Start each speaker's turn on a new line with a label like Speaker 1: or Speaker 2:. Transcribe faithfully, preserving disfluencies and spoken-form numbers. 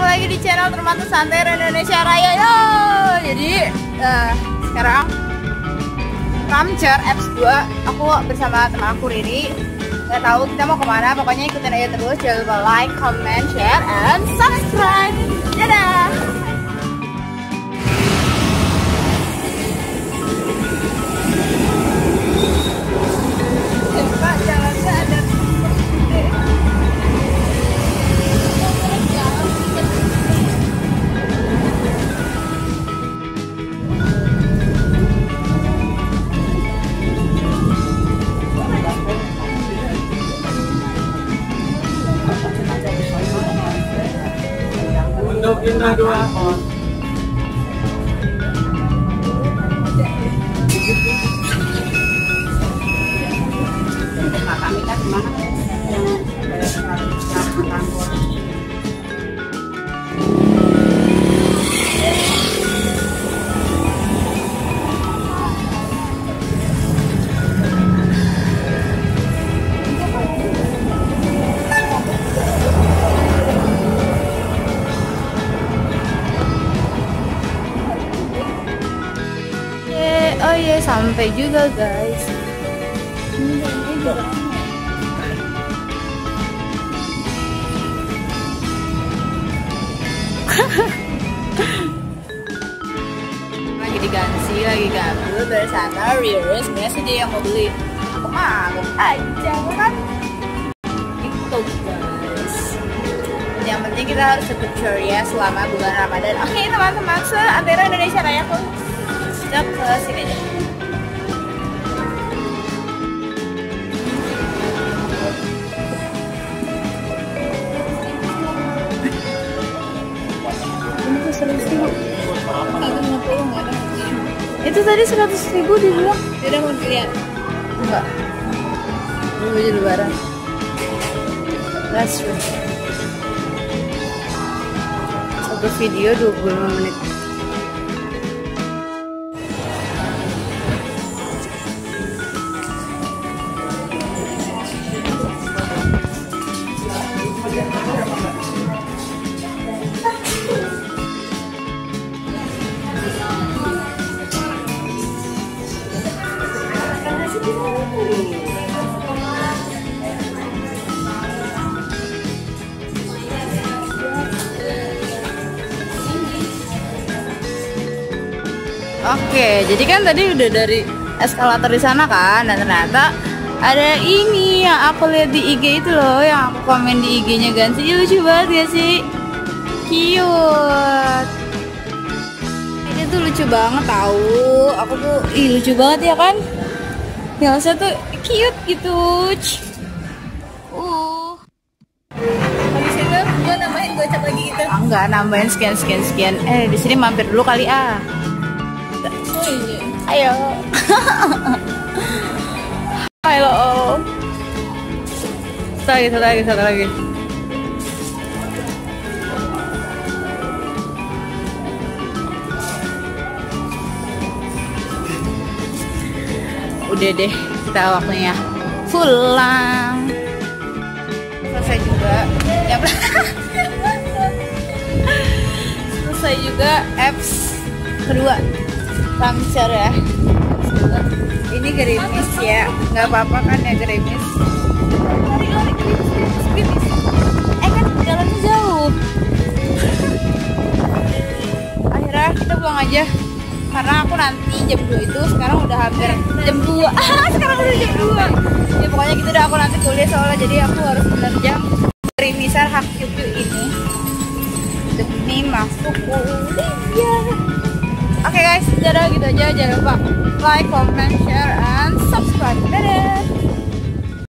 Speaker 1: lagi di channel Termata Santai Indonesia Raya yo. Jadi uh, sekarang Ramcer Apps dua, aku bersama teman aku Riri. Gak tahu kita mau kemana, pokoknya ikutin aja terus. Jangan lupa like, comment, share, and subscribe. Dadah.
Speaker 2: Untuk indah dua
Speaker 1: Oh iya, sampai juga guys. Lagi diganti, lagi gabut bersama Riris. Biasa dia yang mau beli, aku mah aku aja kan. Itu guys. Yang penting kita harus tetap ceria selama bulan Ramadan. Oke teman-teman, se-Antara Indonesia Raya aku kita ke sini aja. Ini tuh seratus ribu. Itu tadi seratus ribu dibilang. Tidak mau dilihat. Enggak. Ini baju lebaran. That's true. Satu video dua puluh lima menit. Oke, jadi kan tadi udah dari eskalator di sana kan, dan ternyata ada ini yang aku lihat di I G itu loh, yang aku komen di I G-nya Gansi. Ih, lucu banget ya sih, cute. Ini tuh lucu banget tahu. Aku tuh, ih lucu banget ya kan? Yang tuh cute gitu. Uh. Habis itu gue nambahin gocap lagi gitu. Ah, enggak, nambahin sekian sekian sekian. Eh di sini mampir dulu kali ah. Oh, iya. Ayo. Halo. Satu lagi, satu lagi, satu lagi. Udah deh, kita waktunya pulang. Selesai juga. Ya, selesai juga apps kedua. Ramcer ya. Ini gerimis ya, nggak apa-apa kan ya gerimis. Lari-lari gerimis, gerimis, gerimis. Eh kan jalannya jauh. Akhirnya kita pulang aja, karena aku nanti jam dua itu, sekarang udah hampir jam dua. Ah, sekarang udah jam dua. Ya pokoknya gitu dah, aku nanti kuliah soalnya, jadi aku harus menerjang gerimisan hak cucu ini demi masuk kuliah. Oke okay guys, dadah gitu aja. Jangan lupa like, comment, share, and subscribe. Dadah.